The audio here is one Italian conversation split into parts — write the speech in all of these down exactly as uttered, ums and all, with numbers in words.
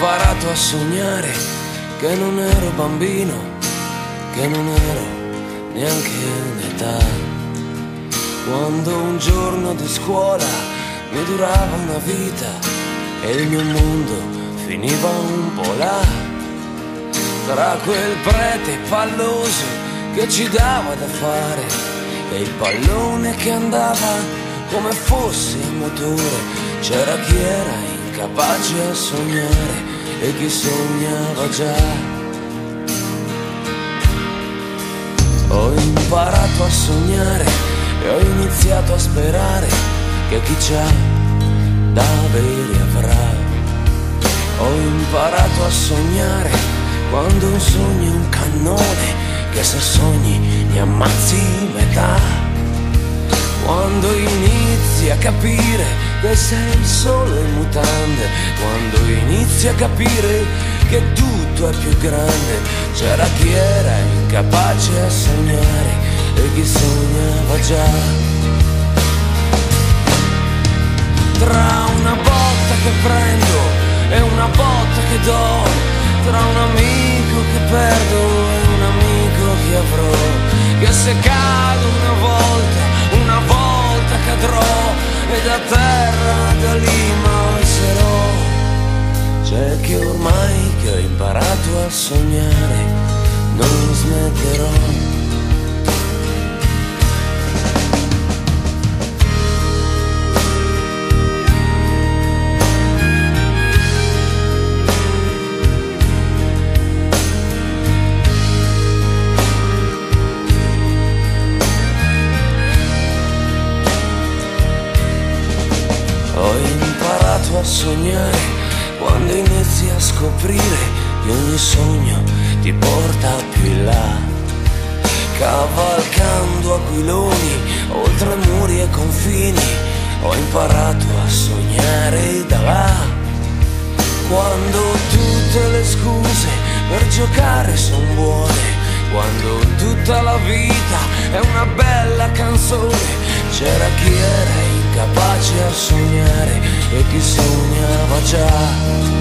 imparato a sognare che non ero bambino, che non ero neanche in età. Quando un giorno di scuola mi durava una vita e il mio mondo finiva un po' là, tra quel prete palloso che ci dava da fare e il pallone che andava come fosse il motore. C'era chi era incapace a sognare e chi sognava già. Ho imparato a sognare e ho iniziato a sperare che chi c'ha da avere avrà. Ho imparato a sognare quando un sogno è un cannone che se sogni ne ammazzi metà. Quando inizi a capire che sei solo in mutande, quando inizi a capire che tutto è più grande. C'era chi era incapace a sognare e chi sognava già. Tra una botta che prendo e una botta che do, tra un amico che perdo e un amico che avrò, che se cado una volta, una volta cadrò e da terra da lì m'alzerò. C'è che ormai che ho imparato a sognare non smetterò. Ho imparato a sognare quando inizi a scoprire che ogni sogno ti porta più in là, cavalcando aquiloni oltre muri e confini. Ho imparato a sognare da là, quando tutte le scuse per giocare son buone, quando tutta la vita è una bella canzone. C'era chi era incapace a sognare e chi sognava già.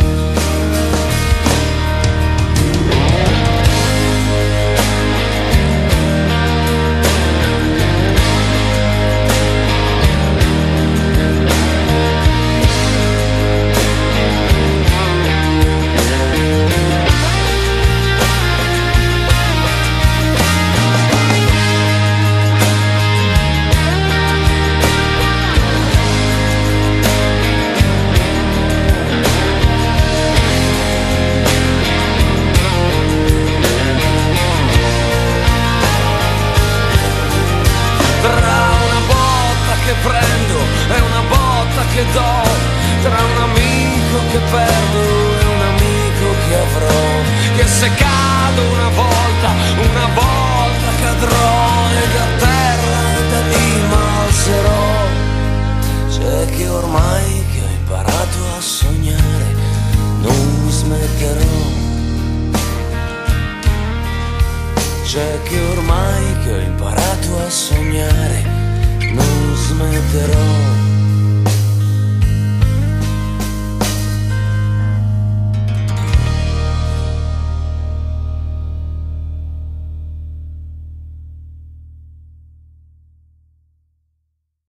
Prendo e una botta che do, tra un amico che perdo e un amico che avrò, che se cado una volta, una volta cadrò e da terra da lì m'alzerò. C'è che ormai che ho imparato a sognare non smetterò. C'è che ormai che ho imparato a sognare non smetterò.